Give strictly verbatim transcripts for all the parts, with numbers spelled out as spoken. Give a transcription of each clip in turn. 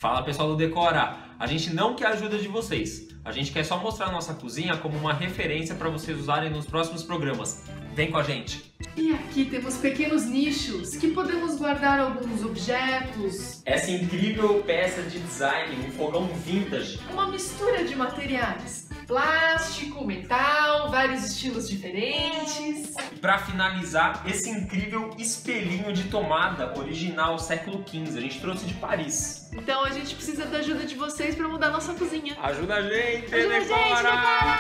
Fala pessoal do Decora, a gente não quer a ajuda de vocês, a gente quer só mostrar a nossa cozinha como uma referência para vocês usarem nos próximos programas. Vem com a gente! E aqui temos pequenos nichos que podemos guardar alguns objetos. Essa incrível peça de design, um fogão vintage. Uma mistura de materiais. Plástico, metal, vários estilos diferentes. E para finalizar, esse incrível espelhinho de tomada original século quinze, a gente trouxe de Paris. Então a gente precisa da ajuda de vocês para mudar nossa cozinha. Ajuda a gente, Ajuda a gente, Decora!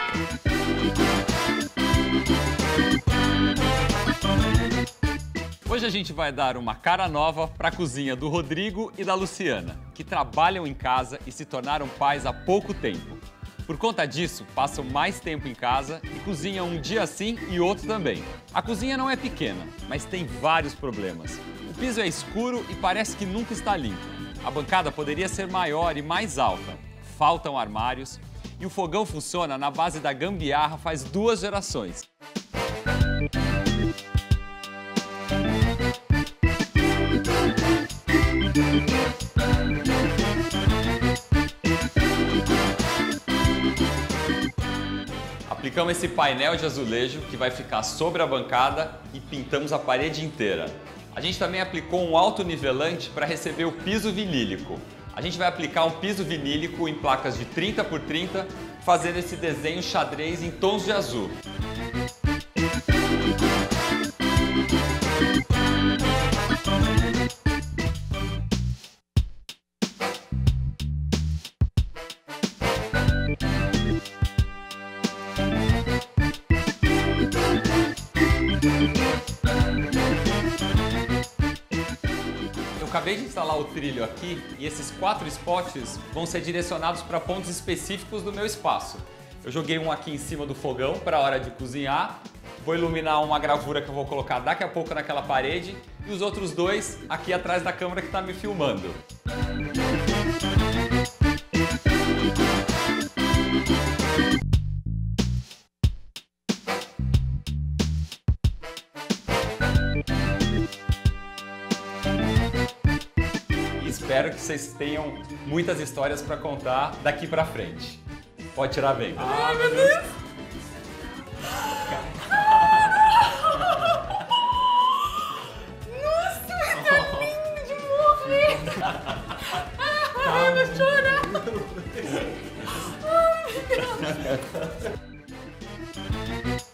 Hoje a gente vai dar uma cara nova para a cozinha do Rodrigo e da Luciana, que trabalham em casa e se tornaram pais há pouco tempo. Por conta disso, passam mais tempo em casa e cozinham um dia sim e outro também. A cozinha não é pequena, mas tem vários problemas. O piso é escuro e parece que nunca está limpo. A bancada poderia ser maior e mais alta. Faltam armários e o fogão funciona na base da gambiarra faz duas gerações. Aplicamos esse painel de azulejo que vai ficar sobre a bancada e pintamos a parede inteira. A gente também aplicou um autonivelante para receber o piso vinílico. A gente vai aplicar um piso vinílico em placas de trinta por trinta, fazendo esse desenho xadrez em tons de azul. Eu acabei de instalar o trilho aqui e esses quatro spots vão ser direcionados para pontos específicos do meu espaço. Eu joguei um aqui em cima do fogão para a hora de cozinhar, vou iluminar uma gravura que eu vou colocar daqui a pouco naquela parede e os outros dois aqui atrás da câmera que está me filmando. Espero que vocês tenham muitas histórias para contar daqui para frente. Pode tirar a venda. Ai, meu Deus! Nossa, mas tá lindo de morrer! Ai, eu vou chorar! Ai, meu Deus!